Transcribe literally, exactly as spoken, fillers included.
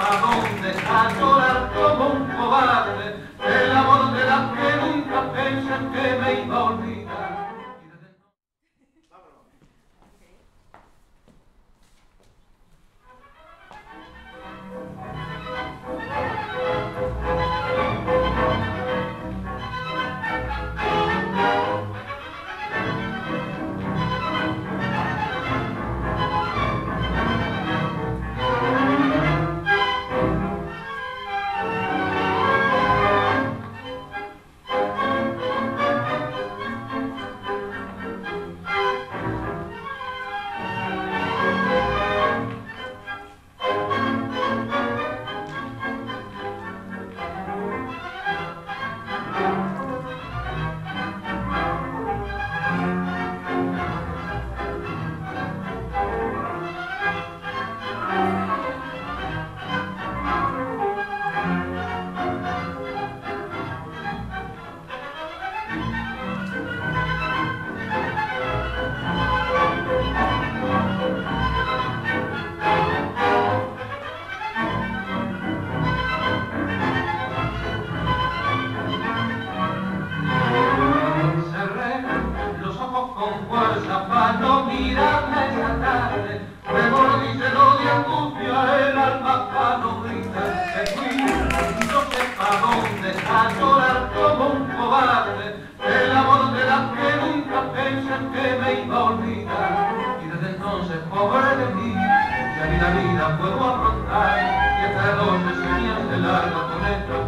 ¿a dónde está llorar como un cobarde? El amor de la que nunca pensé que me iba a olvidar. Con fuerza para no mirarme esa tarde, remordícelo de angustia el alma para no gritar. Me fui, no sé para dónde, a llorar como un cobarde, el amor de la que nunca pensé que me iba a olvidar. Y desde entonces, pobre de mí, ya ni la vida puedo afrontar, y esta noche se me hace larga con esto